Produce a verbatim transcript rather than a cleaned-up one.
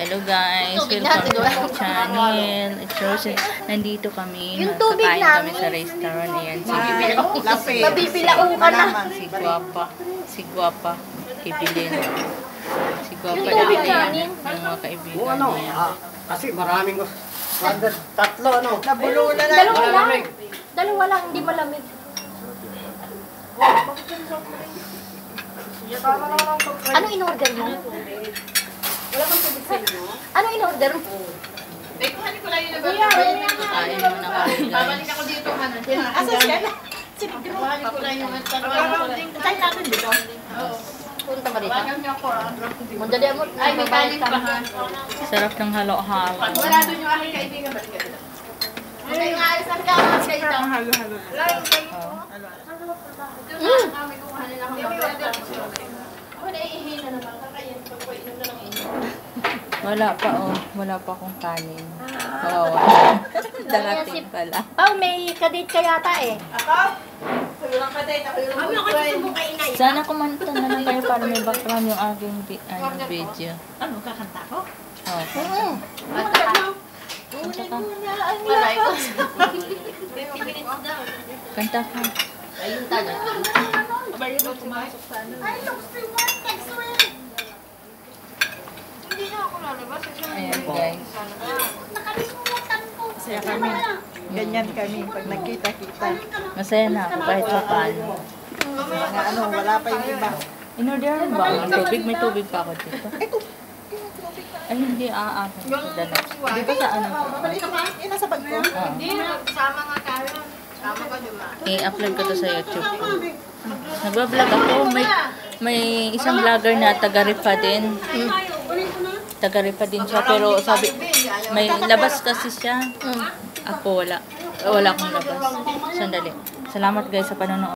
Hello guys, welcome to my channel. It's Rose. Nandito kami. Yung tubig Kakain kami namin. sa restaurant. Ayan, si, Mabibilao ka na. si Guapa. Si Guapa. Ibilin. Si Guapa. Yung tubig Ibilin. namin. Yung mga kaibigan Oo, ano? niya. Ah, kasi maraming tatlo, ano? Nabulo na lang. Dalawa lang. Dalawa lang, hindi malamig. Ano in-order mo? Wala kang tubig sa inyo? Ano in-order mo? Eh, kuhanin ko lang yung Kuya, Kain mo na kami babalik guys. ako dito, ano? Asa siya? Kuhanin ko lang yung Tayo natin dito. Oo. Punta ba dito? Tawagan niyo ako, ah. Mundali mo. Ay, may kanin pa, ha? Sarap ng halo-halo. Pag wala doon yung aking kaibigan, balik ka dito. Okay, yung alis na ka, mas kayo daw. Halo-halo. Mm. Kami kuhanin ako ng brother. Ako na ihina naman, kakayan. Pag ko inom na lang inom. Wala pa oh. Wala pa akong kanin. Kawawa. Darating pala. Pao, may kadate ka yata eh. Ako? Kayo lang ka-date, ako yung mag-friend. Sana kumanta na lang kayo para may background yung aking vi- ano, video. Ano, kakanta ko? Oh. Oo. Kanta ka? Kanta ka. Malay ko. Kanta ka. Ayun tayo. Abay mo pumasok sa ano. Hindi na ako lalabas. Ayan guys. Masaya kami. Ganyan kami pag nagkita-kita. Masaya na ako kahit pa paano. Mga ano, wala pa yung iba. In-order mo ba ang tubig? May tubig pa ako dito. Ay, hindi aakin. Dala. Di ba sa ano? Babalik ka pa? Yan, nasa bag ko. Oo. Hindi, sama nga tayo. Sama ka diba? I-upload ko to sa YouTube ko. Nagbablog ako. May, may isang vlogger na taga-Rifa din. Taga-Rifa din siya. Pero sabi, may labas kasi siya. Ako wala. Wala akong labas. Sandali. Salamat guys sa panonood.